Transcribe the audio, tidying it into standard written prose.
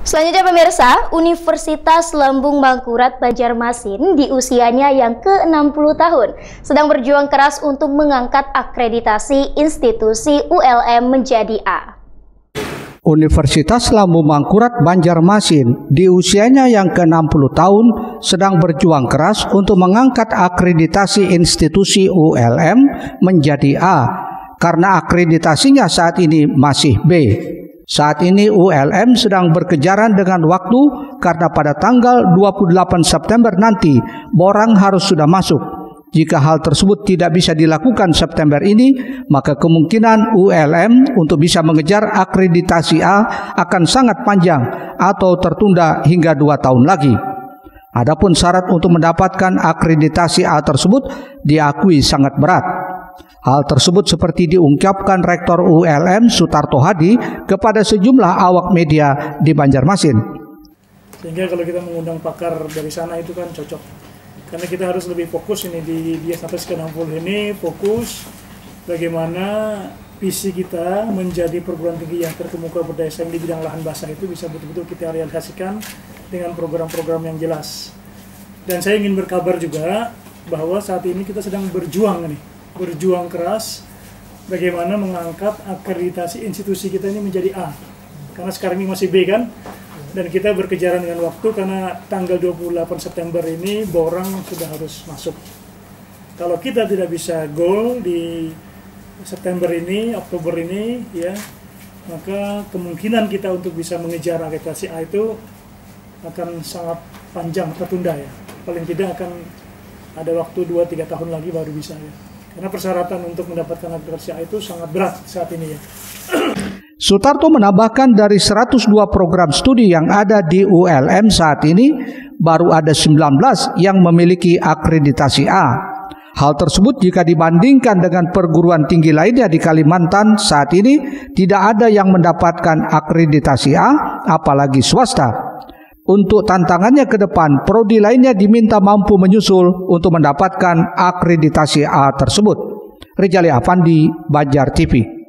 Selanjutnya pemirsa, Universitas Lambung Mangkurat Banjarmasin di usianya yang ke-60 tahun sedang berjuang keras untuk mengangkat akreditasi institusi ULM menjadi A. Universitas Lambung Mangkurat Banjarmasin di usianya yang ke-60 tahun sedang berjuang keras untuk mengangkat akreditasi institusi ULM menjadi A karena akreditasinya saat ini masih B. Saat ini ULM sedang berkejaran dengan waktu karena pada tanggal 28 September nanti borang harus sudah masuk. Jika hal tersebut tidak bisa dilakukan September ini, maka kemungkinan ULM untuk bisa mengejar akreditasi A akan sangat panjang atau tertunda hingga 2 tahun lagi. Adapun syarat untuk mendapatkan akreditasi A tersebut diakui sangat berat. Hal tersebut seperti diungkapkan Rektor ULM Sutarto Hadi kepada sejumlah awak media di Banjarmasin. Sehingga kalau kita mengundang pakar dari sana itu kan cocok. Karena kita harus lebih fokus ini di Diasnates ke-60 ini, fokus bagaimana visi kita menjadi perguruan tinggi yang terkemuka berdaya di bidang lahan basah itu bisa betul-betul kita realisasikan dengan program-program yang jelas. Dan saya ingin berkabar juga bahwa saat ini kita sedang berjuang keras bagaimana mengangkat akreditasi institusi kita ini menjadi A. Karena sekarang ini masih B kan, dan kita berkejaran dengan waktu karena tanggal 28 September ini borang sudah harus masuk. Kalau kita tidak bisa goal di September ini, Oktober ini, ya, maka kemungkinan kita untuk bisa mengejar akreditasi A itu akan sangat panjang, tertunda ya. Paling tidak akan ada waktu 2-3 tahun lagi baru bisa ya. Karena persyaratan untuk mendapatkan akreditasi A itu sangat berat saat ini ya. Sutarto menambahkan dari 102 program studi yang ada di ULM saat ini, baru ada 19 yang memiliki akreditasi A. Hal tersebut jika dibandingkan dengan perguruan tinggi lainnya di Kalimantan saat ini tidak ada yang mendapatkan akreditasi A, apalagi swasta. Untuk tantangannya ke depan, prodi lainnya diminta mampu menyusul untuk mendapatkan akreditasi A tersebut. Rizali Afandi, Banjar TV.